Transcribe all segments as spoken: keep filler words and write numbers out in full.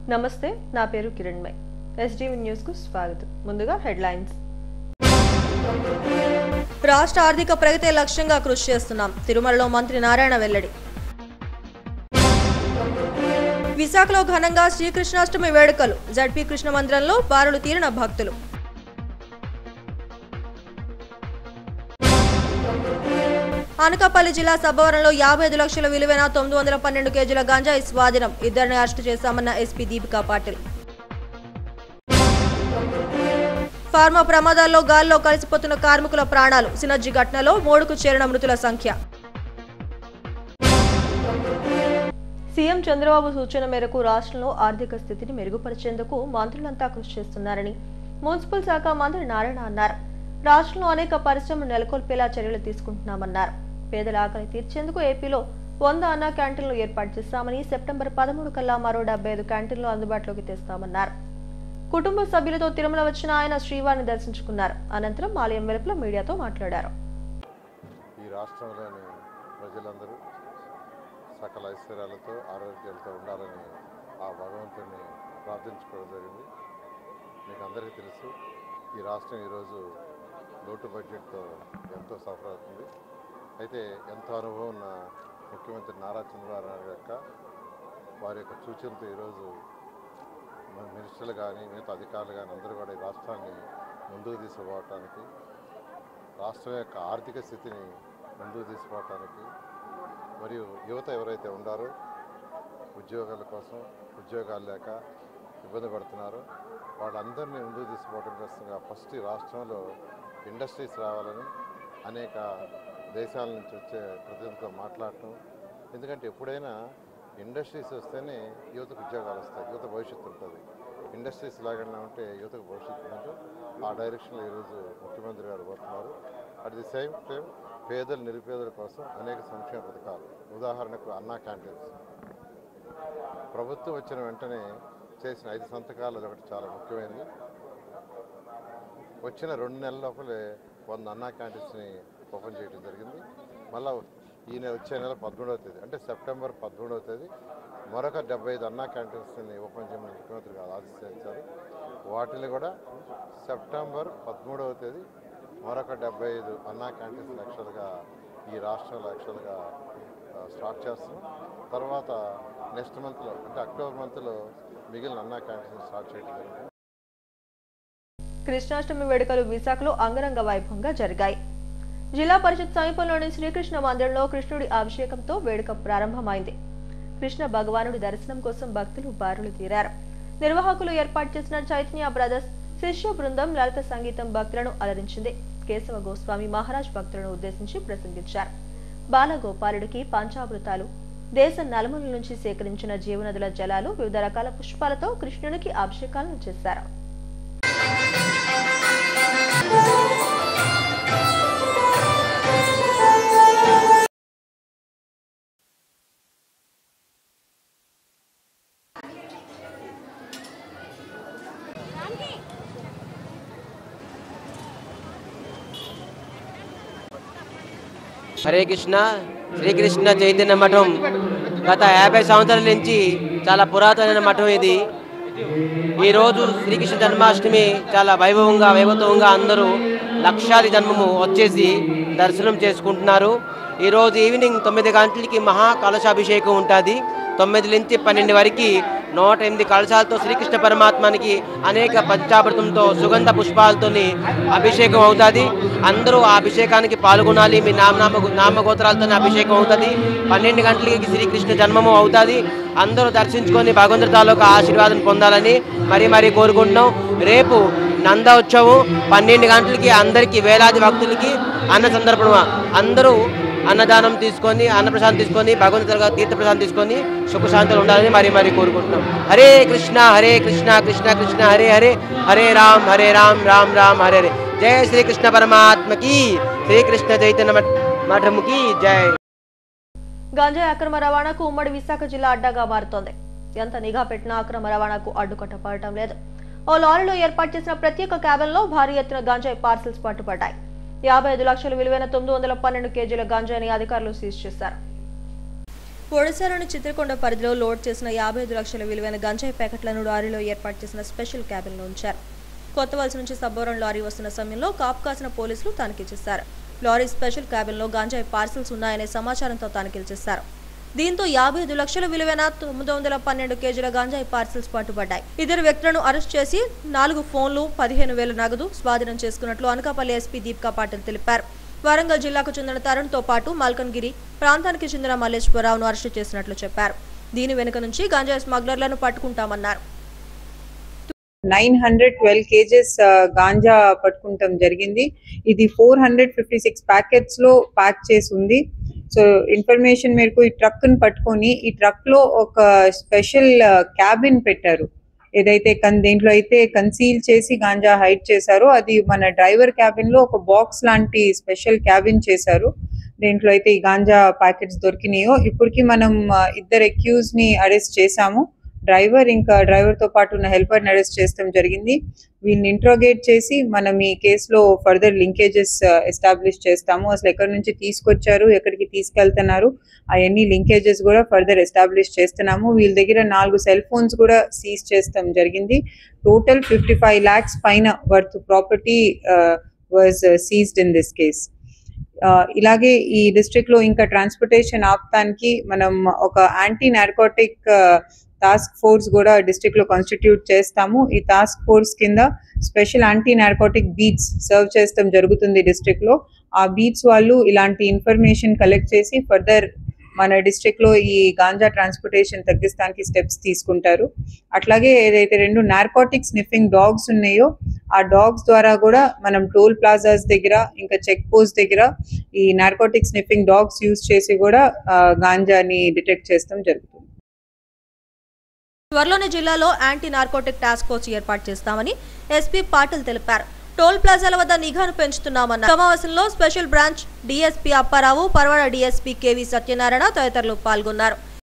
నమస్తే, నా పేరు కిరణ్మయ్. ఎస్డీవీ న్యూస్ కు స్వాగతం. ముందుగా హెడ్లైన్స్. రాష్ట్ర ఆర్థిక ప్రగతి లక్ష్యంగా కృషి చేస్తున్నాం. తిరుమలలో మంత్రి నారాయణ వెల్లడి. విశాఖలో ఘనంగా శ్రీకృష్ణాష్టమి వేడుకలు. జడ్పీ కృష్ణ మందిరంలో బారులు తీరిన భక్తులు. అనకాపల్లి జిల్లా సబ్బవరంలో యాభై ఐదు లక్షల విలువైన తొమ్మిది వందల పన్నెండు కేజీల గంజాయి స్వాధీనం. ఇద్దరిని అరెస్టు చేశామన్న ఎస్పీ దీపికా పాటిల్. ఫార్మా ప్రమాదాల్లో గాల్లో కలిసిపోతున్న కార్మికుల ప్రాణాలు. సినర్జీ ఘటనలో మూడుకు చేరిన మృతుల సంఖ్య. సీఎం చంద్రబాబు సూచన మేరకు రాష్ట్రంలో ఆర్థిక స్థితిని మెరుగుపరిచేందుకు మంత్రులంతా కృషి చేస్తున్నారని మున్సిపల్ శాఖ మంత్రి నారాయణ అన్నారు. రాష్ట్రంలో అనేక పరిశ్రమలు నెలకొల్పేలా చర్యలు తీసుకుంటున్నామన్నారు. పేదల ఆకలి తీర్చేందుకు ఏపీలో వంద అన్నా క్యాంటీన్లు ఏర్పాటు చేస్తామని, సెప్టెంబర్ పదమూడు కల్లా మరో డెబ్బై ఐదు క్యాంటీన్లు అందుబాటులోకి తెస్తామన్నారు. కుటుంబ సభ్యులతో తిరుమల వచ్చిన ఆయన శ్రీవారిని దర్శించుకున్నారు. అనంతరం ఆలయం వెలుపల మీడియాతో మాట్లాడారు. ఈ రాష్ట్రంలోని ప్రజలందరూ సకల ఐశ్వర్యాలతో ఆరోగ్యాలతో ఉండాలని ఆ భగవంతుని ప్రార్థించుకోవడం జరిగింది. మీకు అందరికీ తెలుసు, ఈ రాష్ట్రం ఈరోజు లోటు బడ్జెట్తో ఎంతో సఫర్ అవుతుంది. అయితే ఎంతో అనుభవం ఉన్న ముఖ్యమంత్రి నారా చంద్రబాబు నాయుడు యొక్క వారి యొక్క సూచనతో ఈరోజు మన మినిస్టర్లు కానీ మిగతా అధికారులు కానీ అందరూ కూడా ఈ రాష్ట్రాన్ని ముందుకు తీసుకుపోవటానికి, రాష్ట్రం యొక్క ఆర్థిక స్థితిని ముందుకు తీసుకుపోవటానికి, మరియు యువత ఎవరైతే ఉండారో ఉద్యోగాల కోసం ఉద్యోగాలు లేక ఇబ్బంది పడుతున్నారో వాళ్ళందరినీ ముందుకు తీసుకుపోవడం కోసంగా ఫస్ట్ ఈ రాష్ట్రంలో ఇండస్ట్రీస్ రావాలని అనేక దేశాల నుంచి వచ్చే ప్రతినిధులతో మాట్లాడటం. ఎందుకంటే ఎప్పుడైనా ఇండస్ట్రీస్ వస్తేనే యువతకు ఉద్యోగాలు వస్తాయి, యువత భవిష్యత్తు ఉంటుంది. ఇండస్ట్రీస్ లాగానే ఉంటే యువతకు భవిష్యత్తు ఉంటుంది. ఆ డైరెక్షన్లో ఈరోజు ముఖ్యమంత్రి గారు పోతున్నారు. అట్ ది సేమ్ టైం పేదలు నిరుపేదల కోసం అనేక సంక్షేమ పథకాలు, ఉదాహరణకు అన్నా క్యాంటీన్స్ ప్రభుత్వం వచ్చిన వెంటనే చేసిన ఐదు సంతకాలు ఒకటి చాలా ముఖ్యమైనది. వచ్చిన రెండు నెలల లోపలే వంద అన్నా క్యాంటీన్స్ని ఓపెన్ చేయడం జరిగింది. మళ్ళీ ఈ నెల వచ్చే నెల పదమూడవ తేదీ అంటే సెప్టెంబర్ పదమూడవ తేదీ మరొక డెబ్బై ఐదు అన్నా క్యాంటీన్స్ని ఓపెన్ చేయమని ముఖ్యమంత్రి గారు ఆదేశించారు. వాటిని కూడా సెప్టెంబర్ పదమూడవ తేదీ మరొక డెబ్బై ఐదు అన్నా క్యాంటీన్స్ లక్షలుగా ఈ రాష్ట్రంలో లక్షలుగా స్టార్ట్ చేస్తున్నాం. తర్వాత నెక్స్ట్ మంత్లో అంటే అక్టోబర్ మంత్లో మిగిలిన అన్నా క్యాంటీన్స్ స్టార్ట్ చేయడం జరిగింది. కృష్ణాష్టమి వేడుకలు విశాఖలో అంగరంగ వైభవంగా జరిగాయి. జిల్లా పరిషత్ సమీపంలోని శ్రీకృష్ణ మందిరంలో కృష్ణుడి అభిషేకంతో వేడుక ప్రారంభమైంది. కృష్ణ భగవానుడి దర్శనం కోసం భక్తులు బారులు తీరారు. నిర్వాహకులు ఏర్పాటు చేసిన చైతన్య బ్రదర్స్ శిష్య బృందం లలిత సంగీతం భక్తులను అలరించింది. కేశవ గోస్వామి మహారాజ్ భక్తులను ఉద్దేశించి ప్రసంగించారు. బాలగోపాలుడికి పంచామృతాలు, దేశ నలుమూల నుంచి సేకరించిన జీవనదుల జలాలు, వివిధ రకాల పుష్పాలతో కృష్ణునికి అభిషేకాలను చేశారు. హరే కృష్ణ. శ్రీకృష్ణ చైతన్య మఠం గత యాభై సంవత్సరాల నుంచి చాలా పురాతనమైన మఠం ఇది. ఈరోజు శ్రీకృష్ణ జన్మాష్టమి చాలా వైభవంగా వైభవంగా అందరూ లక్షాది జన్మము వచ్చేసి దర్శనం చేసుకుంటున్నారు. ఈరోజు ఈవినింగ్ తొమ్మిది గంటలకి మహా కలశాభిషేకం ఉంటుంది. తొమ్మిది నుంచి పన్నెండు వరకు నూట ఎనిమిది కలశాలతో శ్రీకృష్ణ పరమాత్మానికి అనేక పంచామృతంతో సుగంధ పుష్పాలతో అభిషేకం అవుతుంది. అందరూ ఆ అభిషేకానికి పాల్గొనాలి. మీ నామనామ నామగోత్రాలతో అభిషేకం అవుతుంది. పన్నెండు గంటలకి శ్రీకృష్ణ జన్మము అవుతుంది. అందరూ దర్శించుకొని భగవంతుడి తాలూకా ఆశీర్వాదం పొందాలని మరీ మరీ కోరుకుంటున్నాం. రేపు నంద ఉత్సవం పన్నెండు గంటలకి అందరికీ వేలాది భక్తులకి అన్న సందర్భం అందరూ అన్నదానం తీసుకొని అన్నప్రసాదం తీసుకొని భగవంతుడిగా తీర్థప్రసాదం తీసుకొని సుఖశాంతులు ఉండాలని మరీ మరీ కోరుకుంటున్నాం. హరే కృష్ణ హరే కృష్ణ కృష్ణ కృష్ణ హరే హరే హరే రామ్ హరే రామ్ రామ్ రామ్ హరే హరే. జయ శ్రీకృష్ణ పరమాత్మకి, శ్రీకృష్ణ చైతన్య మఠముకి జయ. గంజాయి అక్రమ రవాణాకు ఉమ్మడి విశాఖ జిల్లా అడ్డాగా మారుతోంది. ఎంత నిఘా పెట్టినా అక్రమ రవాణాకు అడ్డుకట్టపడటం లేదు. ఓ లారీలో ఏర్పాటు చేసిన ప్రత్యేక క్యాబిన్లో భారీ ఎత్తున గంజాయి పార్సల్స్ పట్టుబడ్డాయి. యాభై ఐదు లక్షల విలువైన తొమ్మిది వందల పన్నెండు కేజీల గంజాయిని అధికారులు సీజ్ చేశారు. ఒడిశాలోని చిత్రకొండ పరిధిలో లోడ్ చేసిన యాభై ఐదు లక్షల విలువైన గంజాయి ప్యాకెట్లను లారీలో ఏర్పాటు చేసిన స్పెషల్ క్యాబిన్లో ఉంచారు. కొత్తవలస నుంచి సబ్బవరం లారీ వస్తున్న సమయంలో కాపు కాసిన పోలీసులు తనిఖీ చేశారు. లారీ స్పెషల్ క్యాబిన్లో గంజాయి పార్సల్స్ ఉన్నాయనే సమాచారంతో తనిఖీలు చేశారు. దీంతో యాభై ఐదు లక్షల విలువైన తొమ్మిది వందల పన్నెండు కేజీల గంజాయి పార్సల్స్ పట్టుబడ్డాయి. ఇద్దరు వ్యక్తులను అరెస్ట్ చేసి నాలుగు ఫోన్లు, పదిహేను వేల నగదు స్వాధీనం చేసుకున్నట్లు అనకాపల్లి ఎస్పీ దీపికా పాటిల్ తెలిపారు. వరంగల్ జిల్లాకు చెందిన తరుణ్తో పాటు మల్కన్గిరి ప్రాంతానికి చెందిన మల్లేశ్వరరావును అరెస్టు చేసినట్లు చెప్పారు. దీని వెనుక నుంచి గంజాయి స్మగ్లర్లను పట్టుకుంటామన్నారు. Nine hundred twelve KGs ganja పట్టుకుంటాం జరిగింది. ఇది four hundred fifty six packets లో ప్యాక్ చేసి ఉంది. సో ఇన్ఫర్మేషన్ మేరకు ఈ ట్రక్ ని పట్టుకొని ఈ ట్రక్ లో ఒక స్పెషల్ క్యాబిన్ పెట్టారు. ఏదైతే కన్ దీంట్లో అయితే కన్సీల్ చేసి గాంజా హైడ్ చేశారో అది మన డ్రైవర్ క్యాబిన్ లో ఒక బాక్స్ లాంటి స్పెషల్ క్యాబిన్ చేశారు. దీంట్లో అయితే ఈ గాంజా ప్యాకెట్స్ దొరికినాయో. ఇప్పటికి మనం ఇద్దరు అక్యూజ్ ని అరెస్ట్ చేశాము. డ్రైవర్ ఇంకా డ్రైవర్ తో పాటు ఉన్న హెల్పర్ ని అరెస్ట్ చేస్తాం జరిగింది. వీళ్ళని ఇంట్రోగేట్ చేసి మనం ఈ కేసులో ఫర్దర్ లింకేజెస్ ఎస్టాబ్లిష్ చేస్తాము. అసలు ఎక్కడి నుంచి తీసుకొచ్చారు, ఎక్కడికి తీసుకెళ్తున్నారు, అవన్నీ లింకేజెస్ కూడా ఫర్దర్ ఎస్టాబ్లిష్ చేస్తున్నాము. వీళ్ళ దగ్గర నాలుగు సెల్ ఫోన్స్ కూడా సీజ్ చేస్తాం జరిగింది. టోటల్ ఫిఫ్టీ ఫైవ్ లాక్స్ పైన worth property was seized in this case. ఇలాగే ఈ డిస్ట్రిక్ట్ లో ఇంకా ట్రాన్స్పోర్టేషన్ ఆపడానికి మనం ఒక యాంటీ నార్కోటిక్ టాస్క్ ఫోర్స్ కూడా డిస్ట్రిక్ట్ లో కాన్స్టిట్యూట్ చేస్తాము. ఈ టాస్క్ ఫోర్స్ కింద special anti narcotic beats serve చేస్తాం జరుగుతుంది డిస్ట్రిక్ట్ లో. ఆ బీట్స్ వాళ్ళు ఇలాంటి ఇన్ఫర్మేషన్ కలెక్ట్ చేసి ఫర్దర్ మన డిస్ట్రిక్ట్ లో ఈ గాంజా ట్రాన్స్పోర్టేషన్ తగ్గించడానికి స్టెప్స్ తీసుకుంటారు. అట్లాగే ఏదైతే రెండు నార్కోటిక్ స్నిఫింగ్ డాగ్స్ ఉన్నాయో ఆ డాగ్స్ ద్వారా కూడా మనం టోల్ ప్లాజాస్ దగ్గర ఇంకా చెక్ పోస్ట్ దగ్గర ఈ నార్కోటిక్ స్నిఫింగ్ డాగ్స్ యూజ్ చేసి కూడా గాంజాని డిటెక్ట్ చేస్తాం జరుగుతుంది. త్వరలోనే జిల్లాలో యాంటీ నార్కోటిక్ టాస్క్ ఫోర్స్ ఏర్పాటు చేస్తామని ఎస్పీ పాటిల్ తెలిపారు. టోల్ ప్లాజాల వద్ద నిఘాను పెంచుతున్నామన్న సమావేశంలో special branch DSP Apparao, Parawada DSP KV Satyanarayana తదితరులు పాల్గొన్నారు.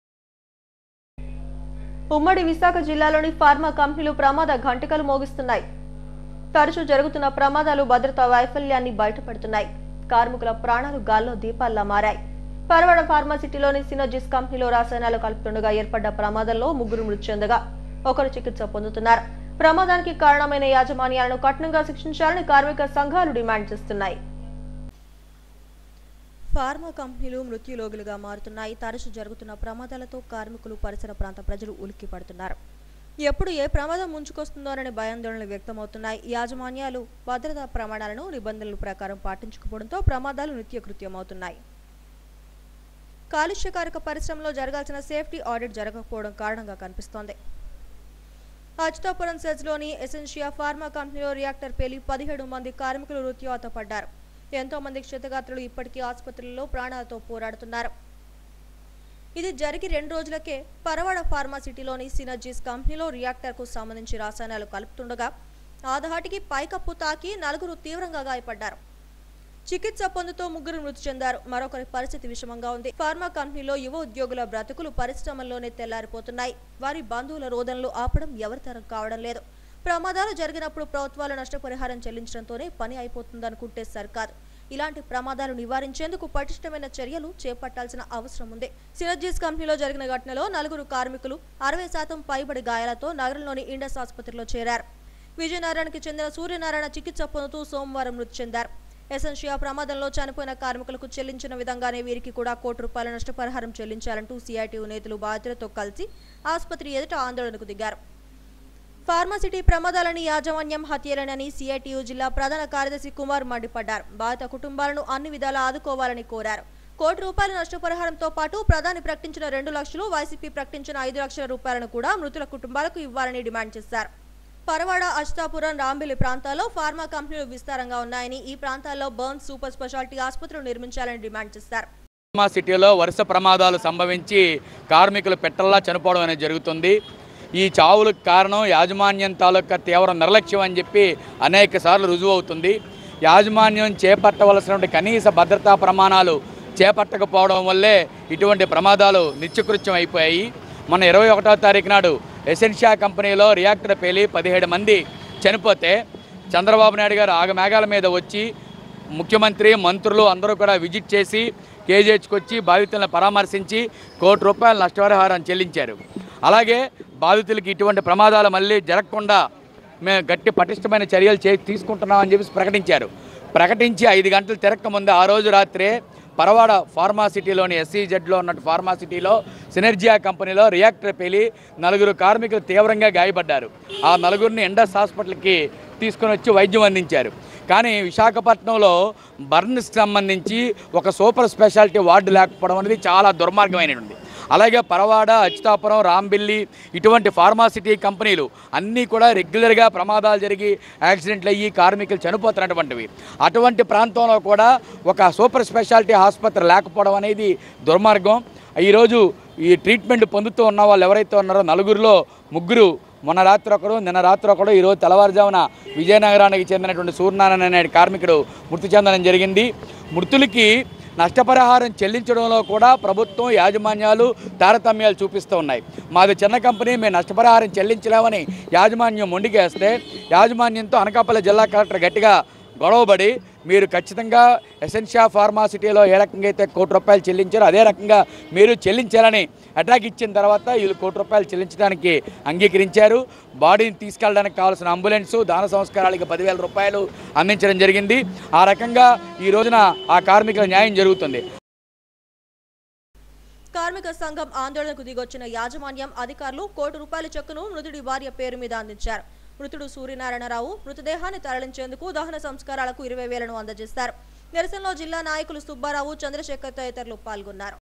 ఉమ్మడి విశాఖ జిల్లాలోని ఫార్మా కంపెనీలు ప్రమాద ఘంటికలు మోగిస్తున్నాయి. తరచూ జరుగుతున్న ప్రమాదాలు భద్రతా వైఫల్యాన్ని బయటపడుతున్నాయి. కార్మికుల ప్రాణాలు గాల్లో దీపాల్లా మారాయి. పరవాడ ఫార్మాసిటీలోని సినర్జిస్ కంపెనీలో రసాయనాలు కలుపుతుండగా ఏర్పడ్డ ప్రమాదంలో ముగ్గురు మృతి చెందగా ఒకరు చికిత్స పొందుతున్నారు. ప్రమాదానికి కారణమైన యాజమాన్యాలను కఠినంగా శిక్షించాలని కార్మిక సంఘాలు డిమాండ్ చేస్తున్నాయి. ఫార్మా కంపెనీలు మృత్యులోగులుగా మారుతున్నాయి. తరచూ జరుగుతున్న ప్రమాదాలతో కార్మికులు, పరిసర ప్రాంత ప్రజలు ఉలిక్కి పడుతున్నారు. ఎప్పుడు ఏ ప్రమాదం ముంచుకొస్తుందోనని భయాందోళనలు వ్యక్తమవుతున్నాయి. యాజమాన్యాలు భద్రతా ప్రమాణాలను, నిబంధనల ప్రకారం పాటించకపోవడంతో ప్రమాదాలు నిత్యకృత్యమవుతున్నాయి. కాలుష్యకారక పరిశ్రమలో జరగాల్సిన సేఫ్టీ ఆడిట్ జరగకపోవడం కారణంగా కనిపిస్తోంది. అచ్యుతాపురం సెజ్లోని ఎసెన్షియా ఫార్మా కంపెనీలో రియాక్టర్ పేలి పదిహేడు మంది కార్మికులు మృత్యువాత పడ్డారు. ఎంతో మంది క్షతగాత్రులు ఇప్పటికీ ఆసుపత్రుల్లో ప్రాణాలతో పోరాడుతున్నారు. ఇది జరిగి రెండు రోజులకే పరవాడ ఫార్మాసిటీలోని సినర్జీస్ కంపెనీలో రియాక్టర్ కు సంబంధించి రసాయనాలు కలుపుతుండగా ఆధాటికి పైకప్పు తాకి నలుగురు తీవ్రంగా గాయపడ్డారు. చికిత్స పొందుతూ ముగ్గురు మృతి చెందారు. మరొకరి పరిస్థితి విషమంగా ఉంది. ఫార్మా కంపెనీలో యువ ఉద్యోగుల బ్రతుకులు పరిశ్రమల్లోనే తెల్లారిపోతున్నాయి. వారి బంధువుల రోదనలు ఆపడం ఎవరి తరం కావడం లేదు. ప్రమాదాలు జరిగినప్పుడు ప్రభుత్వాలు నష్టపరిహారం చెల్లించడంతోనే పని అయిపోతుందనుకుంటే సరికాదు. ఇలాంటి ప్రమాదాలు నివారించేందుకు పటిష్టమైన చర్యలు చేపట్టాల్సిన అవసరం ఉంది. సినర్జీస్ కంపెనీలో జరిగిన ఘటనలో నలుగురు కార్మికులు అరవై శాతం పైబడి గాయాలతో నగరంలోని ఇండస్ ఆసుపత్రిలో చేరారు. విజయనగరానికి చెందిన సూర్యనారాయణ చికిత్స పొందుతూ సోమవారం మృతి చెందారు. ఎసెన్షియా ప్రమాదంలో చనిపోయిన కార్మికులకు చెల్లించిన విధంగానే వీరికి కూడా కోటి రూపాయల నష్టపరిహారం చెల్లించాలంటూ సిఐటియు నేతలు బాధితులతో కలిసి ఆసుపత్రి ఎదుట ఆందోళనకు దిగారు. ఫార్మాసిటీ ప్రమాదాలని యాజమాన్యం హత్యలేనని సిఐటియు జిల్లా ప్రధాన కార్యదర్శి కుమార్ మండిపడ్డారు. బాధిత కుటుంబాలను అన్ని విధాలా ఆదుకోవాలని కోరారు. కోటి రూపాయల నష్టపరిహారంతో పాటు ప్రధాని ప్రకటించిన రెండు లక్షలు, వైసీపీ ప్రకటించిన ఐదు లక్షల రూపాయలను కూడా మృతుల కుటుంబాలకు ఇవ్వాలని డిమాండ్ చేశారు. పరవాడ, అచ్యుతాపురం, రాంబిల్లి ప్రాంతాల్లో ఫార్మా కంపెనీలు విస్తారంగా ఉన్నాయని, ఈ ప్రాంతాల్లో బర్న్స్ సూపర్ స్పెషాలిటీ ఆసుపత్రులు నిర్మించాలని డిమాండ్ చేశారు. ఫార్మా సిటీలో వరుస ప్రమాదాలు సంభవించి కార్మికులు పెట్టల్లా చనిపోవడం అనేది జరుగుతుంది. ఈ చావులకు కారణం యాజమాన్యం తాలూకా తీవ్ర నిర్లక్ష్యం అని చెప్పి అనేక సార్లు రుజువు అవుతుంది. యాజమాన్యం చేపట్టవలసినటువంటి కనీస భద్రతా ప్రమాణాలు చేపట్టకపోవడం వల్లే ఇటువంటి ప్రమాదాలు నిత్యకృత్యం అయిపోయాయి. మన ఇరవై ఒకటో తారీఖు నాడు ఎసెన్షియా కంపెనీలో రియాక్టర్ పేలి పదిహేడు మంది చనిపోతే చంద్రబాబు నాయుడు గారు ఆగమేఘాల మీద వచ్చి ముఖ్యమంత్రి మంత్రులు అందరూ కూడా విజిట్ చేసి కేజీహెచ్కి వచ్చి బాధితులను పరామర్శించి కోటి రూపాయల నష్టపరిహారం చెల్లించారు. అలాగే బాధితులకి ఇటువంటి ప్రమాదాలు మళ్ళీ జరగకుండా మేము గట్టి పటిష్టమైన చర్యలు చే తీసుకుంటున్నామని చెప్పి ప్రకటించారు. ప్రకటించి ఐదు గంటలు తిరక్క ముందు ఆ రోజు రాత్రే పరవాడ ఫార్మాసిటీలోని ఎస్సీజెడ్లో ఉన్న ఫార్మాసిటీలో సినర్జియా కంపెనీలో రియాక్టర్ పేలి నలుగురు కార్మికులు తీవ్రంగా గాయపడ్డారు. ఆ నలుగురిని ఎండస్ హాస్పిటల్కి తీసుకొని వచ్చి వైద్యం అందించారు. కానీ విశాఖపట్నంలో బర్న్స్కి సంబంధించి ఒక సూపర్ స్పెషాలిటీ వార్డు లేకపోవడం అనేది చాలా దుర్మార్గమైనటువంటి. అలాగే పరవాడ, అచ్యుతాపురం, రాంబిల్లి ఇటువంటి ఫార్మాసిటీ కంపెనీలు అన్నీ కూడా రెగ్యులర్గా ప్రమాదాలు జరిగి యాక్సిడెంట్లు అయ్యి కార్మికులు చనిపోతున్నటువంటివి. అటువంటి ప్రాంతంలో కూడా ఒక సూపర్ స్పెషాలిటీ ఆసుపత్రి లేకపోవడం అనేది దుర్మార్గం. ఈరోజు ఈ ట్రీట్మెంట్ పొందుతూ ఉన్న వాళ్ళు ఎవరైతే ఉన్నారో నలుగురిలో ముగ్గురు మొన్న రాత్రి ఒకడు, నిన్న రాత్రి ఒకడు, ఈరోజు తెల్లవారుజామున విజయనగరానికి చెందినటువంటి సూర్యనారాయణ అనే కార్మికుడు మృతి చెందడం జరిగింది. మృతులకి నష్టపరిహారం చెల్లించడంలో కూడా ప్రభుత్వం యాజమాన్యాలు తారతమ్యాలు చూపిస్తూ ఉన్నాయి. మాది చిన్న కంపెనీ, మేము నష్టపరిహారం చెల్లించలేమని యాజమాన్యం మొండికేస్తే యాజమాన్యంతో అనకాపల్లి జిల్లా కలెక్టర్ గట్టిగా గొడవబడి మీరు ఖచ్చితంగా ఎసెన్షియా ఫార్మాసిటీలో ఏ రకంగా అయితే కోటి రూపాయలు చెల్లించారో అదే రకంగా మీరు చెల్లించాలని అటాక్ ఇచ్చిన తర్వాత వీళ్ళు కోటి రూపాయలు చెల్లించడానికి అంగీకరించారు. బాడీని తీసుకెళ్ళడానికి కావాల్సిన అంబులెన్సు, దాన సంస్కారాలకి పదివేల రూపాయలు అందించడం జరిగింది. ఆ రకంగా ఈ రోజున ఆ కార్మికుల న్యాయం జరుగుతుంది. కార్మిక సంఘం ఆందోళనకు దిగొచ్చిన యాజమాన్యం అధికారులు కోటి రూపాయల చెక్కును మృతుడి భార్య పేరు మీద అందించారు. మృతుడు సూర్యనారాయణరావు మృతదేహాన్ని తరలించేందుకు దహన సంస్కారాలకు ఇరవై వేలను అందజేస్తారు. నిరసనలో జిల్లా నాయకులు సుబ్బారావు, చంద్రశేఖర్ తదితరులు పాల్గొన్నారు.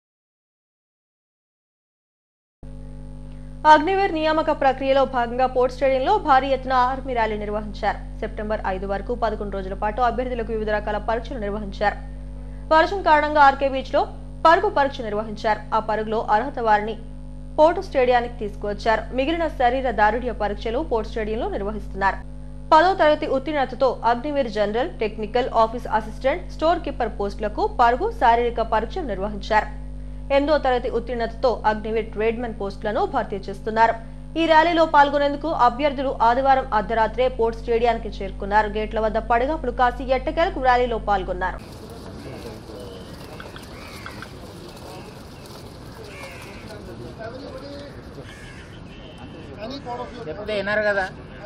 అగ్నివీర్ నియామక ప్రక్రియలో భాగంగా పోర్ట్ స్టేడియంలో భారీ ఎత్తున ఆర్మీ ర్యాలీ నిర్వహించారు. సెప్టెంబర్ ఐదు వరకు పదకొండు రోజుల పాటు అభ్యర్థులకు వివిధ రకాల పరీక్షలు నిర్వహించారు. వర్షం కారణంగా ఆర్కే బీచ్ లో పరుగు పరీక్ష నిర్వహించారు. ఆ పరుగులో అర్హత వారిని పోర్టు స్టేడియానికి తీసుకువచ్చారు. మిగిలిన శరీర దారుఢ్య పరీక్షలు పోర్ట్ స్టేడియంలో నిర్వహిస్తున్నారు. పదో తరగతి ఉత్తీర్ణతతో Agniveer general, technical, office assistant, store keeper పోస్టులకు పరుగు, శారీరక పరీక్షలు నిర్వహించారు. ఎనిమిదో తరగతి ఉత్తీర్ణతతో అగ్నివీర్ ట్రేడ్మెన్ పోస్టులను భర్తీ చేస్తున్నారు. ఈ ర్యాలీలో పాల్గొనేందుకు అభ్యర్థులు ఆదివారం అర్ధరాత్రే పోర్ట్ స్టేడియానికి చేరుకున్నారు. గేట్ల వద్ద పడగాపులు కాసి ఎట్టకేలకు ర్యాలీలో పాల్గొన్నారు. చెప్తే విన్నారు కదా.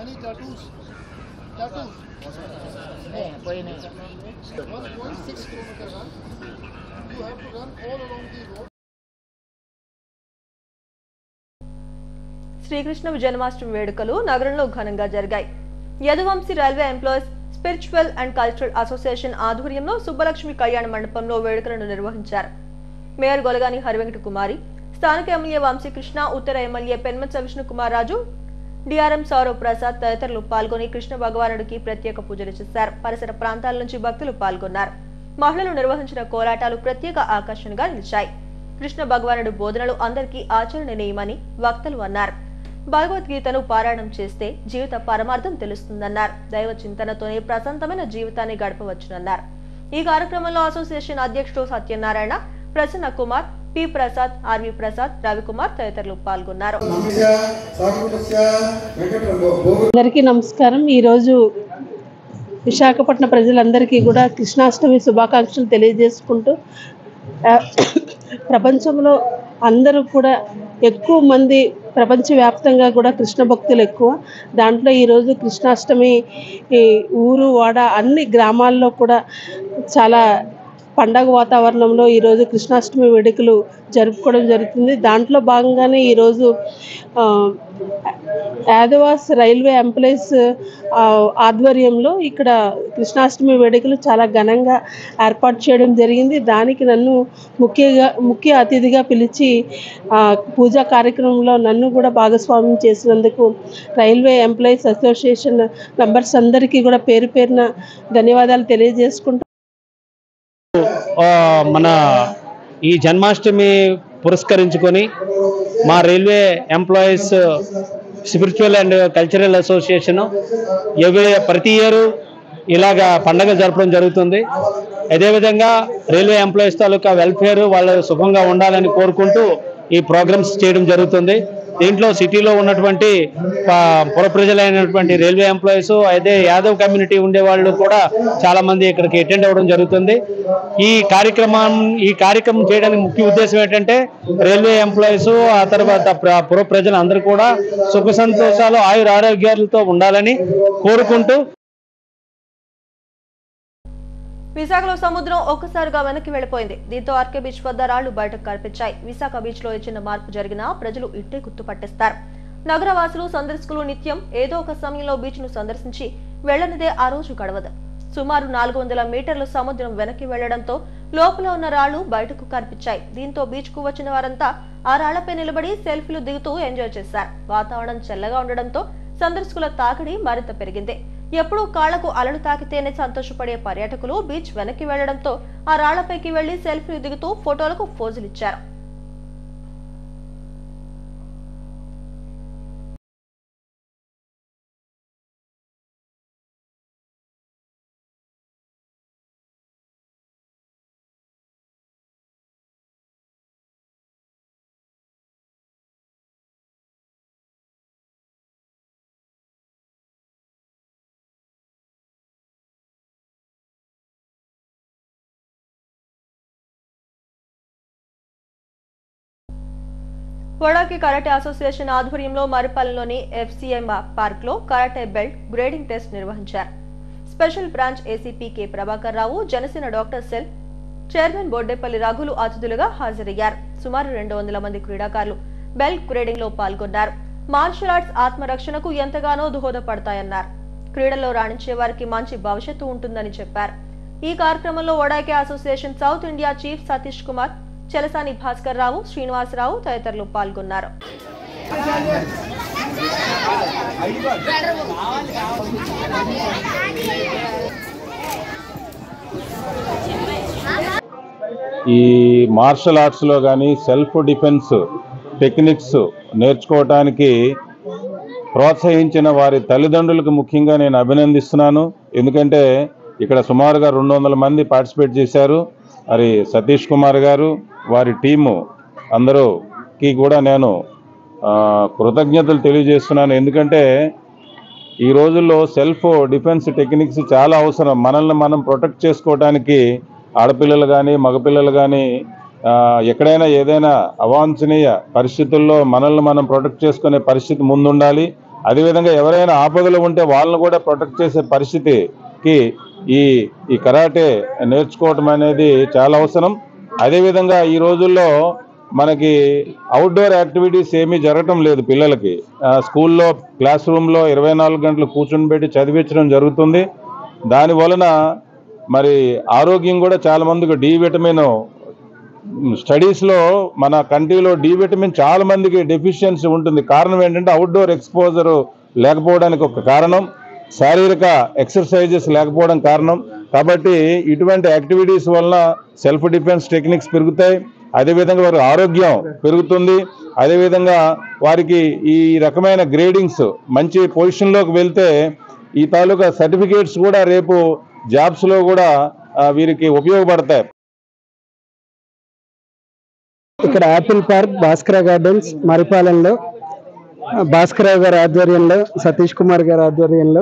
శ్రీకృష్ణ జన్మాష్టమి వేడుకలు నగరంలో ఘనంగా జరిగాయి. Yaduvamshi railway employees spiritual and cultural association ఆధ్వర్యంలో సుబ్బలక్ష్మి కళ్యాణ మండపంలో వేడుకలను నిర్వహించారు. మేయర్ గొలగాని హరివెంకట కుమారి, స్థానిక ఎమ్మెల్యే వంశీకృష్ణ, ఉత్తర ఎమ్మెల్యే పెన్మత్స విష్ణుకుమార్ రాజు, డిఆర్ఎం సౌరవ్ ప్రసాద్ తదితరులు పాల్గొని కృష్ణ భగవానుడికి ప్రత్యేక పూజలు చేశారు. పరిసర ప్రాంతాల నుంచి భక్తులు పాల్గొన్నారు. మహిళలు నిర్వహించిన కోలాటాలు ప్రత్యేక ఆకర్షణగా నిలిచాయి. కృష్ణ భగవానుడి బోధనలు అందరికీ ఆచరణీయమని వక్తలు అన్నారు. భగవద్గీతను పారాయణం చేస్తే జీవిత పరమార్థం తెలుస్తుందన్నారు. దైవ చింతనతోనే ప్రశాంతమైన జీవితాన్ని గడపవచ్చునన్నారు. ఈ కార్యక్రమంలో అసోసియేషన్ అధ్యక్షుడు సత్యనారాయణ, ప్రసన్న కుమార్, పి ప్రసాద్, ఆర్వి ప్రసాద్, రవికుమార్ తదితరులు పాల్గొన్నారు. అందరికీ నమస్కారం. ఈరోజు విశాఖపట్నం ప్రజలందరికీ కూడా కృష్ణాష్టమి శుభాకాంక్షలు తెలియజేసుకుంటూ, ప్రపంచంలో అందరూ కూడా ఎక్కువ మంది ప్రపంచవ్యాప్తంగా కూడా కృష్ణ భక్తులు ఎక్కువ. దాంట్లో ఈరోజు కృష్ణాష్టమి ఊరు వాడ అన్ని గ్రామాల్లో కూడా చాలా పండగ వాతావరణంలో ఈరోజు కృష్ణాష్టమి వేడుకలు జరుపుకోవడం జరుగుతుంది. దాంట్లో భాగంగానే ఈరోజు యాదవాస్ రైల్వే ఎంప్లాయీస్ ఆధ్వర్యంలో ఇక్కడ కృష్ణాష్టమి వేడుకలు చాలా ఘనంగా ఏర్పాటు చేయడం జరిగింది. దానికి నన్ను ముఖ్యంగా ముఖ్య అతిథిగా పిలిచి పూజా కార్యక్రమంలో నన్ను కూడా భాగస్వామ్యం చేసినందుకు రైల్వే ఎంప్లాయీస్ అసోసియేషన్ మెంబర్స్ అందరికీ కూడా పేరు పేరున ధన్యవాదాలు తెలియజేసుకుంటూ, మన ఈ జన్మాష్టమి పురస్కరించుకొని మా railway employees spiritual and cultural association ఎవరి ప్రతి ఇయర్ ఇలాగా పండగ జరపడం జరుగుతుంది. అదేవిధంగా రైల్వే ఎంప్లాయీస్ తాలూకా వెల్ఫేర్ వాళ్ళు సుఖంగా ఉండాలని కోరుకుంటూ ఈ ప్రోగ్రామ్స్ చేయడం జరుగుతుంది. దీంట్లో సిటీలో ఉన్నటువంటి పుర ప్రజలైనటువంటి రైల్వే ఎంప్లాయీస్ అయితే యాదవ్ కమ్యూనిటీ ఉండేవాళ్ళు కూడా చాలా మంది ఇక్కడికి అటెండ్ అవ్వడం జరుగుతుంది. ఈ కార్యక్రమం ఈ కార్యక్రమం చేయడానికి ముఖ్య ఉద్దేశం ఏంటంటే రైల్వే ఎంప్లాయీస్ ఆ తర్వాత పుర ప్రజలు అందరూ కూడా సుఖ సంతోషాలు ఆయుర ఆరోగ్యాలతో ఉండాలని కోరుకుంటూ విశాఖలో సముద్రం ఒక్కసారిగా వెనక్కి వెళ్లిపోయింది. దీంతో ఆర్కే బీచ్ వద్ద రాళ్లు బయటకు కనిపించాయి. విశాఖ బీచ్ లో చిన్న మార్పు జరిగినా ప్రజలు ఇట్టే గుర్తుపట్టేస్తారు. నగరవాసులు సందర్శకులు నిత్యం ఏదో ఒక సమయంలో బీచ్ ను సందర్శించి వెళ్లనిదే ఆ రోజు గడవదు. సుమారు నాలుగు వందల మీటర్లు సముద్రం వెనక్కి వెళ్లడంతో లోపల ఉన్న రాళ్లు బయటకు కనిపించాయి. దీంతో బీచ్ కు వచ్చిన వారంతా ఆ రాళ్లపై నిలబడి సెల్ఫీలు దిగుతూ ఎంజాయ్ చేశారు. వాతావరణం చల్లగా ఉండడంతో సందర్శకుల తాకిడి మరింత పెరిగింది. ఎప్పుడూ కాళ్లకు అలలు తాకితేనే సంతోషపడే పర్యాటకులు బీచ్ వెనక్కి వెళ్లడంతో ఆ రాళ్లపైకి వెళ్లి సెల్ఫీలు దిగుతూ ఫోటోలకు పోజులిచ్చారు. వడాకి కరాటే అసోసియేషన్ ఆధ్వర్యంలో మరిపాలెంలోని ఎఫ్సిఐ పార్క్ లో కరాటే బెల్ట్ గ్రేడింగ్ టెస్ట్ నిర్వహించారు. Special branch ACP K Prabhakar Rao, Janasena doctor cell chairman Boddepalli రఘులు అతిథులుగా హాజరయ్యారు. సుమారు రెండు వందల మంది క్రీడాకారులు బెల్ట్ గ్రేడింగ్ లో పాల్గొన్నారు. మార్షల్ ఆర్ట్స్ ఆత్మరక్షణకు ఎంతగానో దోహదపడతాయన్నారు. క్రీడల్లో రాణించే వారికి మంచి భవిష్యత్తు ఉంటుందని చెప్పారు. ఈ కార్యక్రమంలో వడాకి association south India chief Satish Kumar, Chalasani Bhaskar Rao, Srinivasarao తదితరులు పాల్గొన్నారు. ఈ మార్షల్ ఆర్ట్స్లో కానీ సెల్ఫ్ డిఫెన్స్ టెక్నిక్స్ నేర్చుకోవటానికి ప్రోత్సహించిన వారి తల్లిదండ్రులకు ముఖ్యంగా నేను అభినందిస్తున్నాను. ఎందుకంటే ఇక్కడ సుమారుగా రెండు వందల మంది పార్టిసిపేట్ చేశారు. మరి సతీష్ కుమార్ గారు, వారి టీము అందరూకి కూడా నేను కృతజ్ఞతలు తెలియజేస్తున్నాను. ఎందుకంటే ఈ రోజుల్లో సెల్ఫ్ డిఫెన్స్ టెక్నిక్స్ చాలా అవసరం. మనల్ని మనం ప్రొటెక్ట్ చేసుకోవడానికి ఆడపిల్లలు కానీ మగపిల్లలు కానీ ఎక్కడైనా ఏదైనా అవాంఛనీయ పరిస్థితుల్లో మనల్ని మనం ప్రొటెక్ట్ చేసుకునే పరిస్థితి ముందుండాలి. అదేవిధంగా ఎవరైనా ఆపదలు ఉంటే వాళ్ళని కూడా ప్రొటెక్ట్ చేసే పరిస్థితికి ఈ ఈ కరాటే నేర్చుకోవటం అనేది చాలా అవసరం. అదేవిధంగా ఈ రోజుల్లో మనకి అవుట్డోర్ యాక్టివిటీస్ ఏమీ జరగటం లేదు. పిల్లలకి స్కూల్లో క్లాస్ రూమ్లో ఇరవై నాలుగు గంటలు కూర్చొని పెట్టి చదివించడం జరుగుతుంది. దాని వలన మరి ఆరోగ్యం కూడా చాలా మందికి డి విటమిన్ స్టడీస్లో మన కంట్రీలో డి విటమిన్ చాలా మందికి డెఫిషియన్సీ ఉంటుంది. కారణం ఏంటంటే అవుట్డోర్ ఎక్స్పోజర్ లేకపోవడానికి ఒక కారణం, శారీరక ఎక్సర్సైజెస్ లేకపోవడం కారణం. కాబట్టి ఇటువంటి యాక్టివిటీస్ వలన సెల్ఫ్ డిఫెన్స్ టెక్నిక్స్ పెరుగుతాయి. అదేవిధంగా వారి ఆరోగ్యం పెరుగుతుంది. అదేవిధంగా వారికి ఈ రకమైన గ్రేడింగ్స్ మంచి పొజిషన్లోకి వెళ్తే ఈ తాలూకా సర్టిఫికేట్స్ కూడా రేపు జాబ్స్లో కూడా వీరికి ఉపయోగపడతాయి. ఇక్కడ యాపిల్ పార్క్ భాస్కర గార్డెన్స్ మరిపాలెంలో భాస్కరరావు గారి ఆధ్వర్యంలో, సతీష్ కుమార్ గారి ఆధ్వర్యంలో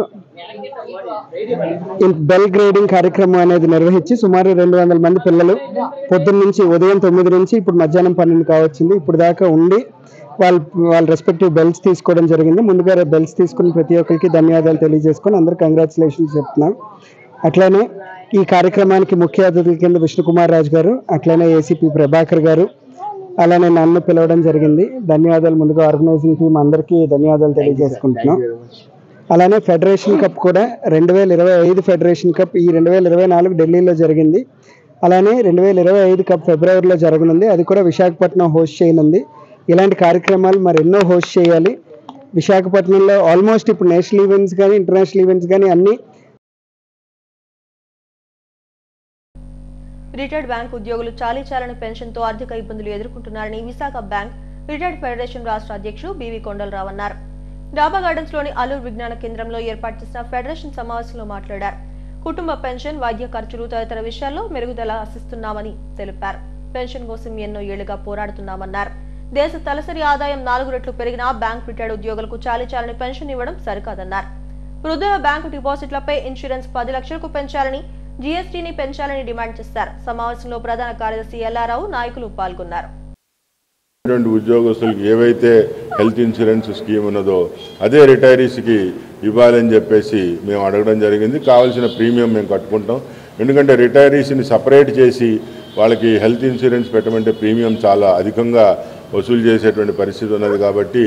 బెల్ గ్రేడింగ్ కార్యక్రమం అనేది నిర్వహించి సుమారు రెండు వందల మంది పిల్లలు పొద్దున్న నుంచి ఉదయం తొమ్మిది నుంచి ఇప్పుడు మధ్యాహ్నం పన్నెండు కావచ్చింది ఇప్పుడు దాకా ఉండి వాళ్ళు వాళ్ళ రెస్పెక్టివ్ బెల్ట్స్ తీసుకోవడం జరిగింది. ముందుగా బెల్ట్స్ తీసుకుని ప్రతి ఒక్కరికి ధన్యవాదాలు తెలియజేసుకొని అందరూ కంగ్రాచులేషన్స్ చెప్తున్నాం. అట్లనే ఈ కార్యక్రమానికి ముఖ్య అతిథుల కింద విష్ణుకుమార్ రాజు గారు, అట్లనే ఏసీపీ ప్రభాకర్ గారు, అలానే నన్ను పిలవడం జరిగింది. ధన్యవాదాలు. ముందుగా ఆర్గనైజింగ్ టీం అందరికీ ధన్యవాదాలు తెలియజేసుకుంటున్నాం. అలానే ఫెడరేషన్ కప్ కూడా రెండు వేల ఇరవై ఐదు ఫెడరేషన్ కప్ ఈ రెండు వేల ఇరవై నాలుగు ఢిల్లీలో జరిగింది. అలానే రెండు వేల ఇరవై ఐదు కప్ ఫిబ్రవరిలో జరగనుంది. అది కూడా విశాఖపట్నం హోస్ట్ చేయనుంది. ఇలాంటి కార్యక్రమాలు మరెన్నో హోస్ట్ చేయాలి. విశాఖపట్నంలో ఆల్మోస్ట్ ఇప్పుడు నేషనల్ ఈవెంట్స్ కానీ ఇంటర్నేషనల్ ఈవెంట్స్ కానీ అన్ని. రిటైర్డ్ బ్యాంక్ ఉద్యోగులు చాలీ చాలని పెన్షన్ తో ఆర్థిక ఇబ్బందులు ఎదుర్కొంటున్నారని విశాఖ బ్యాంక్ రిటైర్డ్ ఫెడరేషన్ రాష్ట్ర అధ్యక్షుడు బివి కొండలరావు అన్నారు. డాబా గార్డెన్స్ లోని అల్లూరు విజ్ఞాన కేంద్రంలో ఏర్పాటు చేసిన ఫెడరేషన్ సమావేశంలో మాట్లాడారు. కుటుంబ పెన్షన్, వైద్య ఖర్చులు తదితర విషయాల్లో మెరుగుదల ఆశిస్తున్నామని తెలిపారు. పెన్షన్ కోసం ఎన్నో ఏళ్లుగా పోరాడుతున్నామన్నారు. దేశ తలసరి ఆదాయం నాలుగు రెట్లు పెరిగినా బ్యాంక్ రిటైర్డ్ ఉద్యోగులకు చాలీ చాలని పెన్షన్ ఇవ్వడం సరికాదన్నారు. వృద్ధుల బ్యాంకు డిపాజిట్లపై ఇన్సూరెన్స్ పది లక్షలకు పెంచాలని, జీఎస్టీని పెంచాలని డిమాండ్ చేశారు. సమావేశంలో ప్రధాన కార్యదర్శి ఎల్లారావు, నాయకులు పాల్గొన్నారు. ఉద్యోగస్తులకు ఏవైతే హెల్త్ ఇన్సూరెన్స్ స్కీమ్ ఉన్నదో అదే రిటైరీస్కి ఇవ్వాలని చెప్పేసి మేము అడగడం జరిగింది. కావాల్సిన ప్రీమియం మేము కట్టుకుంటాం. ఎందుకంటే రిటైరీస్ని సపరేట్ చేసి వాళ్ళకి హెల్త్ ఇన్సూరెన్స్ పెట్టమంటే ప్రీమియం చాలా అధికంగా వసూలు చేసేటువంటి పరిస్థితి ఉన్నది. కాబట్టి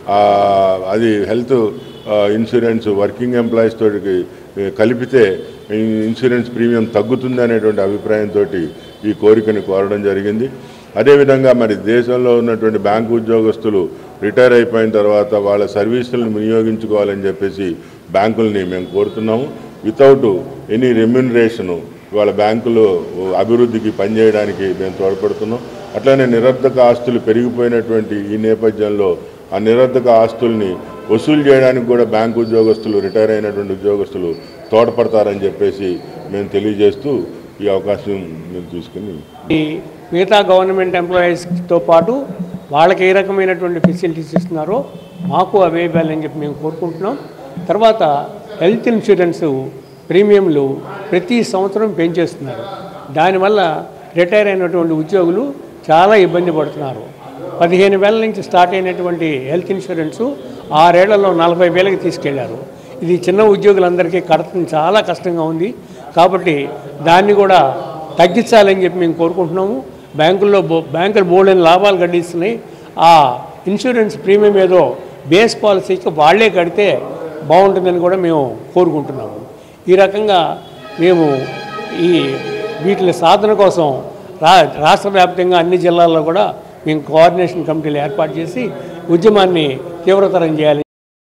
అది హెల్త్ ఇన్సూరెన్స్ వర్కింగ్ ఎంప్లాయీస్ తోటి కలిపితే ఇన్సూరెన్స్ ప్రీమియం తగ్గుతుంది అనేటువంటి అభిప్రాయంతో ఈ కోరికని కోరడం జరిగింది. అదేవిధంగా మరి దేశంలో ఉన్నటువంటి బ్యాంకు ఉద్యోగస్తులు రిటైర్ అయిపోయిన తర్వాత వాళ్ళ సర్వీసులను వినియోగించుకోవాలని చెప్పేసి బ్యాంకుల్ని మేము కోరుతున్నాము. వితౌట్ ఎనీ రెమ్యునరేషను వాళ్ళ బ్యాంకులు అభివృద్ధికి పనిచేయడానికి మేము తోడ్పడుతున్నాం. అట్లనే నిరర్ధక ఆస్తులు పెరిగిపోయినటువంటి ఈ నేపథ్యంలో ఆ నిరర్ధక ఆస్తుల్ని వసూలు చేయడానికి కూడా బ్యాంకు ఉద్యోగస్తులు రిటైర్ అయినటువంటి ఉద్యోగస్తులు తోడ్పడతారని చెప్పేసి మేము తెలియజేస్తూ ఈ అవకాశం మేము తీసుకుని మిగతా గవర్నమెంట్ ఎంప్లాయీస్తో పాటు వాళ్ళకి ఏ రకమైనటువంటి ఫెసిలిటీస్ ఇస్తున్నారో మాకు అవే ఇవ్వాలని చెప్పి మేము కోరుకుంటున్నాం. తర్వాత హెల్త్ ఇన్సూరెన్స్ ప్రీమియంలు ప్రతి సంవత్సరం పెంచేస్తున్నారు. దానివల్ల రిటైర్ అయినటువంటి ఉద్యోగులు చాలా ఇబ్బంది పడుతున్నారు. పదిహేను వేల నుంచి స్టార్ట్ అయినటువంటి హెల్త్ ఇన్సూరెన్సు ఆరేళ్లలో నలభై వేలకి తీసుకెళ్లారు. ఇది చిన్న ఉద్యోగులందరికీ కడతం చాలా కష్టంగా ఉంది. కాబట్టి దాన్ని కూడా తగ్గించాలని చెప్పి మేము కోరుకుంటున్నాము. బ్యాంకుల్లో బో బ్యాంకులు బోల్డెన్ లాభాలు గడిస్తున్నాయి. ఆ ఇన్సూరెన్స్ ప్రీమియం ఏదో బేస్ పాలసీకి వాళ్లే కడితే బాగుంటుందని కూడా మేము కోరుకుంటున్నాము. ఈ రకంగా మేము ఈ వీటి సాధన కోసం రా రాష్ట్ర వ్యాప్తంగా అన్ని జిల్లాల్లో కూడా మేము కోఆర్డినేషన్ కమిటీలు ఏర్పాటు చేసి ఉద్యమాన్ని తీవ్రతరం చేయాలి.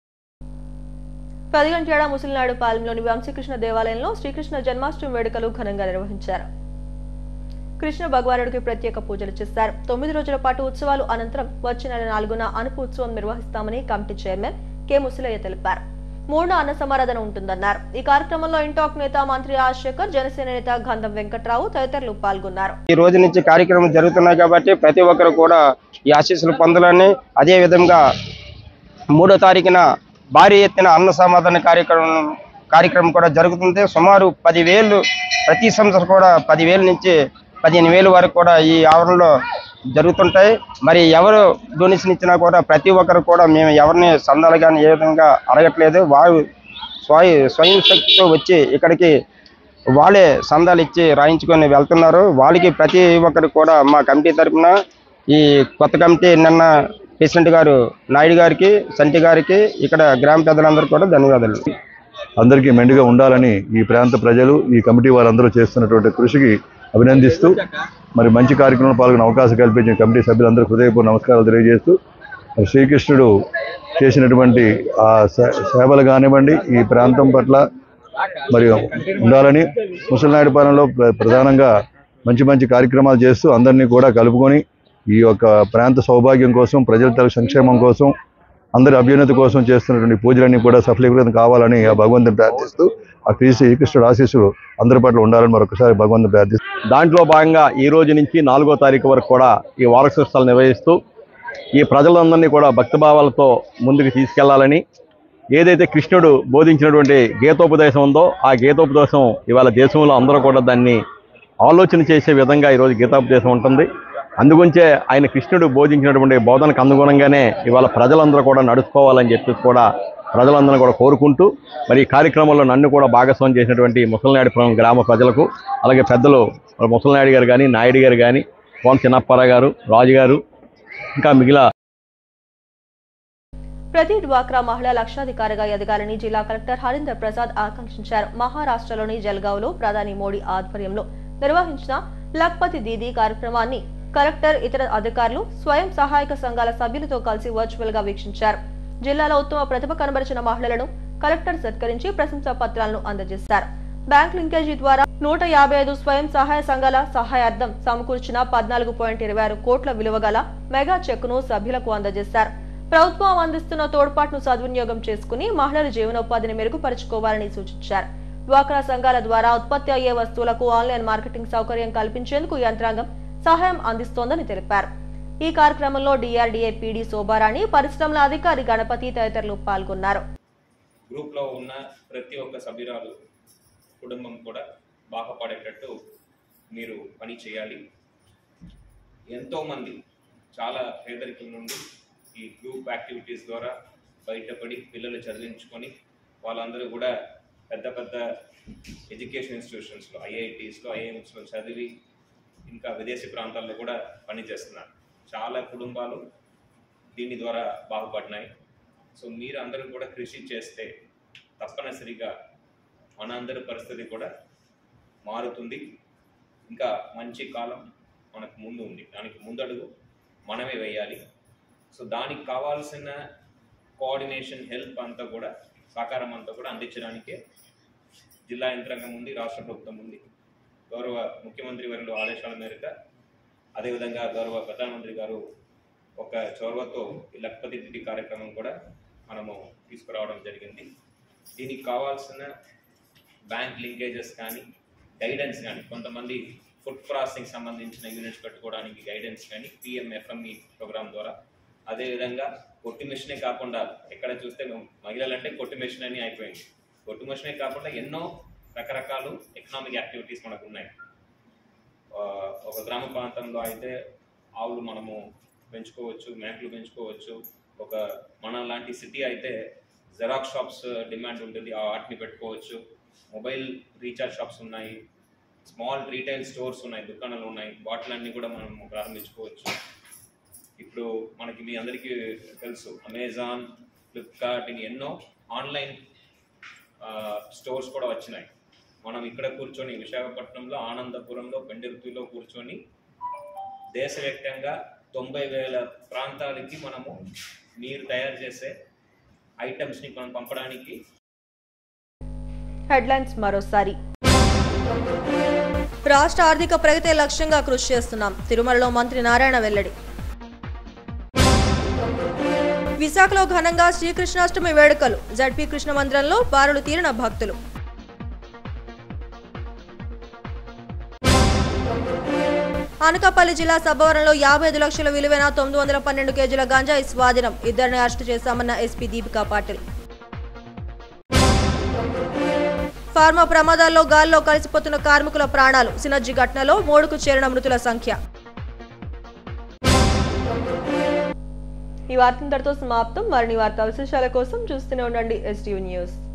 పదిగంటేడ ముసలినాడు పాలెంలోని వంశీకృష్ణ దేవాలయంలో శ్రీకృష్ణ జన్మాష్టమి వేడుకలు ఘనంగా నిర్వహించారు. కృష్ణ భగవానుడికి ప్రత్యేక పూజలు చేశారు. తొమ్మిది రోజుల పాటు ఉత్సవాలు అనంతరం వచ్చే నెల నాలుగున అనుపు ఉత్సవం నిర్వహిస్తామని కమిటీ చైర్మన్ కె ముసలయ్య తెలిపారు. మూడున అన్న సమారాధన ఉంటుందన్నారు. ఈ కార్యక్రమంలో ఇంటాక్ నేత మంత్రి రాజశేఖర్, జనసేన నేత గంధం వెంకట్రావు తదితరులు పాల్గొన్నారు. ఈ రోజు నుంచి కార్యక్రమం జరుగుతున్నాయి కాబట్టి ప్రతి ఒక్కరు కూడా ఈ ఆశీస్సులు పొందాలని, అదే విధంగా మూడో తారీఖున భారీ ఎత్తున అన్న సమాధాన కార్యక్రమం కార్యక్రమం కూడా జరుగుతుంది. సుమారు పదివేలు ప్రతి సంవత్సరం కూడా పదివేల నుంచి పదిహేను వేలు వరకు కూడా ఈ ఆవరణలో జరుగుతుంటాయి. మరి ఎవరు డొనేషన్ ఇచ్చినా కూడా ప్రతి ఒక్కరు కూడా మేము ఎవరిని సందాలు కానీ ఏ విధంగా అడగట్లేదు. వారు స్వయ స్వయం శక్తితో వచ్చి ఇక్కడికి వాళ్ళే సందాలు ఇచ్చి రాయించుకొని వెళ్తున్నారు. వాళ్ళకి ప్రతి ఒక్కరు కూడా మా కమిటీ తరఫున ఈ కొత్త కమిటీ నిన్న ప్రెసిడెంట్ గారు నాయుడు గారికి, సంటి గారికి, ఇక్కడ గ్రామ పెద్దలందరూ కూడా ధన్యవాదాలు. అందరికీ మెండుగా ఉండాలని ఈ ప్రాంత ప్రజలు, ఈ కమిటీ వారందరూ చేస్తున్నటువంటి కృషికి అభినందిస్తూ మరి మంచి కార్యక్రమంలో పాల్గొనే అవకాశం కల్పించిన కమిటీ సభ్యులందరూ హృదయపూర్వక నమస్కారాలు తెలియజేస్తూ శ్రీకృష్ణుడు చేసినటువంటి ఆ సేవలు కానివ్వండి ఈ ప్రాంతం పట్ల మరి ఉండాలని, ముసలినాయుడుపాలెంలో ప్రధానంగా మంచి మంచి కార్యక్రమాలు చేస్తూ అందరినీ కూడా కలుపుకొని ఈ యొక్క ప్రాంత సౌభాగ్యం కోసం, ప్రజల తల సంక్షేమం కోసం, అందరి అభ్యున్నతి కోసం చేస్తున్నటువంటి పూజలన్నీ కూడా సఫలీకృతం కావాలని ఆ భగవంతుని ప్రార్థిస్తూ ఆ శ్రీకృష్ణుడు ఆశీస్సులు అందరి పట్ల ఉండాలని మరొకసారి భగవంతుని ప్రార్థిస్తూ దాంట్లో భాగంగా ఈ రోజు నుంచి నాలుగో తారీఖు వరకు కూడా ఈ వారోత్సవాలు నిర్వహిస్తూ ఈ ప్రజలందరినీ కూడా భక్తిభావాలతో ముందుకు తీసుకెళ్లాలని, ఏదైతే కృష్ణుడు బోధించినటువంటి గీతోపదేశం ఉందో ఆ గీతోపదేశం ఇవాళ దేశంలో అందరూ కూడా దాన్ని ఆలోచన చేసే విధంగా ఈరోజు గీతోపదేశం ఉంటుంది. అందుగురించే ఆయన కృష్ణుడు బోధించినటువంటి బోధనకు అనుగుణంగానే ఇవాళ ప్రజలందరూ కూడా నడుచుకోవాలని చెప్పేసి కూడా ప్రజలందరూ కూడా కోరుకుంటూ మరి ఈ కార్యక్రమంలో నన్ను కూడా భాగస్వామ్యం చేసినటువంటి ముసలినాయుడుపురం గ్రామ ప్రజలకు, అలాగే పెద్దలు ముసలినాయుడు గారు కానీ, నాయుడు గారు కానీ, కోన చిన్నప్పారావు గారు, రాజు గారు, ఇంకా మిగిలిన ప్రతి డ్వాక్రా మహిళ లక్షాధికారిగా ఎదగాలని జిల్లా కలెక్టర్ హరీందర్ ప్రసాద్ ఆకాంక్షించారు. మహారాష్ట్రలోని జల్గావ్లో ప్రధాని మోడీ ఆధ్వర్యంలో నిర్వహించిన లక్పతి దీదీ కార్యక్రమాన్ని కలెక్టర్, ఇతర అధికారులు, స్వయం సహాయక సంఘాల సభ్యులతో కలిసి వర్చువల్ గా వీక్షించారు. జిల్లాలో ఉత్తమ ప్రతిభ కనబరిచిన మహిళలను కలెక్టర్ సత్కరించి ప్రశంసా పత్రాలను అందజేశారు. బ్యాంక్ లింకేజీ ద్వారా నూట యాభై ఐదు స్వయం సహాయ సంఘాల సహాయార్థం సమకూర్చిన పద్నాలుగు పాయింట్ ఇరవై ఆరు కోట్ల విలువ గల మెగా చెక్కును సభ్యులకు అందజేశారు. ప్రభుత్వం అందిస్తున్న తోడ్పాటును సద్వినియోగం చేసుకుని మహిళల జీవనోపాధిని మెరుగుపరుచుకోవాలని సూచించారు. డ్వాక్రా సంఘాల ద్వారా ఉత్పత్తి అయ్యే వస్తువులకు ఆన్లైన్ మార్కెటింగ్ సౌకర్యం కల్పించేందుకు యంత్రాంగం సహాయం అందిస్తోందని తెలిపారు. ఈ కార్యక్రమంలో డిఆర్డీఏ పీడీ శోభారాణి, పరిశ్రమల అధికారి గణపతి తదితరులు పాల్గొన్నారు. గ్రూప్లో ఉన్న ప్రతి ఒక్క సభ్యురాలు కుటుంబం కూడా బాగుపడేటట్టు మీరు పని చేయాలి. ఎంతోమంది చాలా పేదరికం నుండి ఈ గ్రూప్ యాక్టివిటీస్ ద్వారా బయటపడి పిల్లలు చదివించుకొని వాళ్ళందరూ కూడా పెద్ద పెద్ద ఎడ్యుకేషన్ ఇన్స్టిట్యూషన్స్లో ఐఐటీస్లో ఐఐఎంస్లో చదివి ఇంకా విదేశీ ప్రాంతాల్లో కూడా పనిచేస్తున్నారు. చాలా కుటుంబాలు దీని ద్వారా బాగుపడినాయి. సో మీరు అందరూ కూడా కృషి చేస్తే తప్పనిసరిగా మనందరి పరిస్థితి కూడా మారుతుంది. ఇంకా మంచి కాలం మనకు ముందు ఉంది. దానికి ముందడుగు మనమే వేయాలి. సో దానికి కావాల్సిన కోఆర్డినేషన్, హెల్ప్ అంతా కూడా, సహకారం అంతా కూడా అందించడానికే జిల్లా యంత్రాంగం ఉంది, రాష్ట్ర ప్రభుత్వం ఉంది. గౌరవ ముఖ్యమంత్రి వర్యుల ఆదేశాల మేరకు, అదేవిధంగా గౌరవ ప్రధానమంత్రి గారు ఒక చొరవతో ఈ లక్పతి దిద్ది కార్యక్రమం కూడా మనము తీసుకురావడం జరిగింది. దీనికి కావాల్సిన బ్యాంక్ లింకేజెస్ కానీ, గైడెన్స్ కానీ, కొంతమంది ఫుడ్ ప్రాసెసింగ్ సంబంధించిన యూనిట్స్ పెట్టుకోవడానికి గైడెన్స్ కానీ పిఎంఎఫ్ఎంఈ ప్రోగ్రామ్ ద్వారా, అదేవిధంగా కొట్టి మిషనే కాకుండా, ఎక్కడ చూస్తే మహిళలంటే కొట్టి మిషన్ అని అయిపోయింది. కొట్టి మిషనే కాకుండా ఎన్నో రకరకాలు ఎకనామిక్ యాక్టివిటీస్ మనకు ఉన్నాయి. ఒక గ్రామ ప్రాంతంలో అయితే ఆవులు మనము పెంచుకోవచ్చు, మేకలు పెంచుకోవచ్చు. ఒక మన లాంటి సిటీ అయితే జెరాక్స్ షాప్స్ డిమాండ్ ఉంటుంది, వాటిని పెట్టుకోవచ్చు. మొబైల్ రీఛార్జ్ షాప్స్ ఉన్నాయి, స్మాల్ రీటైల్ స్టోర్స్ ఉన్నాయి, దుకాణాలు ఉన్నాయి. వాటిలన్నీ కూడా మనం ప్రారంభించుకోవచ్చు. ఇప్పుడు మనకి మీ అందరికీ తెలుసు, అమెజాన్, ఫ్లిప్కార్ట్, ఇవి ఎన్నో ఆన్లైన్ స్టోర్స్ కూడా వచ్చినాయి. మనం ఇక్కడ కూర్చొని విశాఖపట్నంలో, ఆనందపురంలో, పెండెర్తిలో కూర్చొని దేశవ్యాప్తంగా తొంభై వేల ప్రాంతాలకి మనము మీరు తయారు చేసే ఐటమ్స్ని మనం పంపడానికి. హెడ్లైన్స్ మరోసారి. రాష్ట్ర ఆర్థిక ప్రగతి లక్ష్యంగా కృషి చేస్తున్నాం, తిరుమలలో మంత్రి నారాయణ వెల్లడి. విశాఖలో ఘనంగా శ్రీకృష్ణాష్టమి వేడుకలు, జడ్పీ కృష్ణ మందిరంలో బారులు తీరిన భక్తులు. అనకాపల్లి జిల్లా సబ్బవరంలో యాభై ఐదు లక్షల విలువైన తొమ్మిది వందల పన్నెండు కేజీల గంజాయి స్వాధీనం, ఇద్దరిని అరెస్టు చేశామన్న ఎస్పీ దీపికా పాటిల్. ఫార్మా ప్రమాదాల్లో గాల్లో కలిసిపోతున్న కార్మికుల ప్రాణాలు, సినర్జీ ఘటనలో మూడుకు చేరిన మృతుల సంఖ్య. ఈ వార్తంతటితో సమాప్తం. మరిన్ని వార్తా విశేషాల కోసం చూస్తూనే ఉండండి ఎస్టీవీ న్యూస్.